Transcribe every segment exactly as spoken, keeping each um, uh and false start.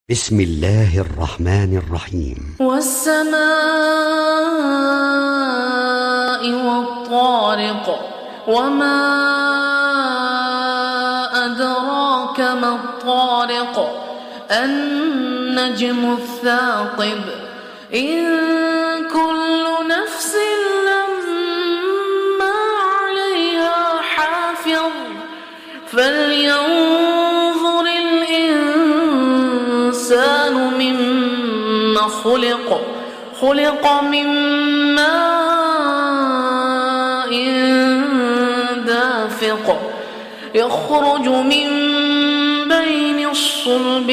بسم الله الرحمن الرحيم. والسماء والطارق وما أدراك ما الطارق النجم الثاقب إن كل نفس لما عليها حافظ فلينظر الإنسان مما خلق خلق من ماء دافق يخرج من بين الصلب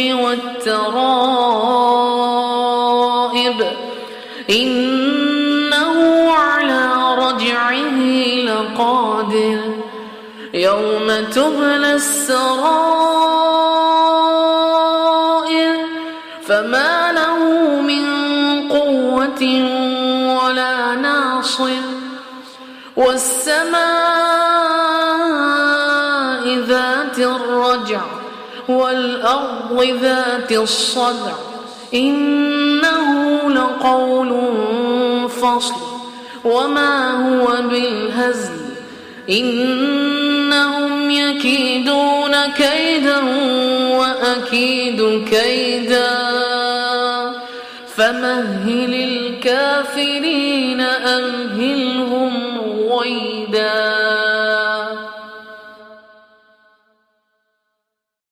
والترائب إنه على رجعه لقادر يوم تبلى السرائر فما له من قوة ولا ناصر والسماء ذات الرجع والأرض ذات الصدع إنه لقول فصل وما هو بالهزل إنهم يكيدون كيدا وأكيد كيدا فمهل الكافرين أمهلهم رويدا.